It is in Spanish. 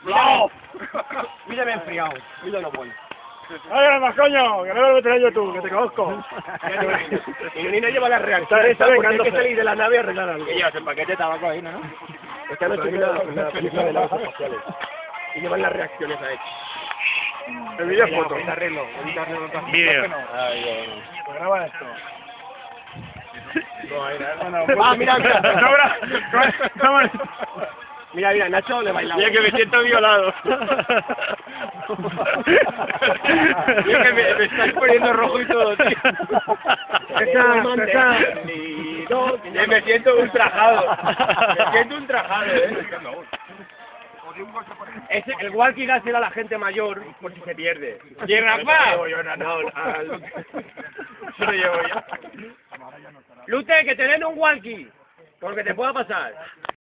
¡No! Mírame enfriado. Míralo bueno. ¡Ay, más coño! Que no lo meteré yo tú, que te conozco. Y Nina lleva las reacciones, Está ¿sabes? Porque hay vengándose. que salir de la nave a arreglar algo. ¿Qué llevas? El paquete de tabaco ahí, ¿no? Esta noche viene la película de naves espaciales. Y llevan las reacciones a él. El vídeo es foto. Editarlo. Vídeo. Pues graba esto. Ah, mira, mira. Sobra. Mira, Nacho le bailaba. Mira que me siento violado. Mira que me estáis poniendo rojo y todo, tío. Me siento ultrajado. Me siento ultrajado, El walkie dárselo a la gente mayor por si se pierde. ¿Y Rafa? No, Se lo llevo yo. Lute, que te den un walkie. Por lo que te pueda pasar.